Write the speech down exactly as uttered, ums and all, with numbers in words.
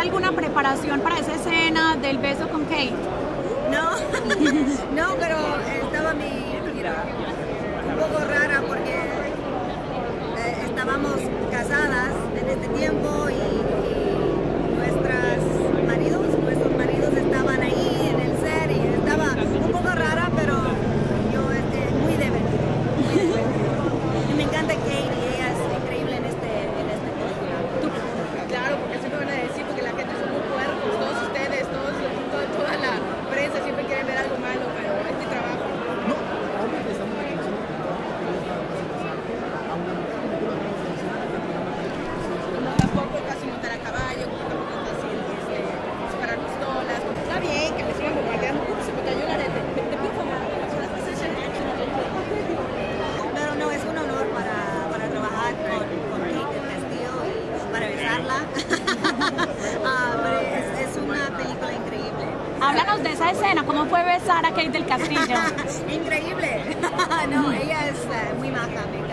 alguna preparación para esa escena del beso con Kate? No, no, pero estaba mi, mira, un poco rara porque eh, estábamos casadas en este tiempo y, y nuestras maridos, nuestros maridos estaban ahí en el set y estaba un poco rara, pero yo este, muy divertida, muy divertida. Y me encanta Kate y ella es increíble en este, en esta película. Claro, porque siempre van a decir, porque la gente son muy puercos, todos ustedes, todos, toda, toda la prensa siempre quieren ver algo malo, pero es mi trabajo. No, ahora estamos en la canción. Como tampoco casi montar a caballo, como tampoco casi este, disparar pistolas. Está bien que me sigan bombardeando. Uy, se me cayó el arete. Te pido un favor. Pero no, es un honor para, para trabajar con, con Kate del Castillo y para besarla. Ah, pero es, es una película increíble. Háblanos de esa escena, ¿cómo fue besar a Kate del Castillo? Increíble. No, ella es uh, muy maja.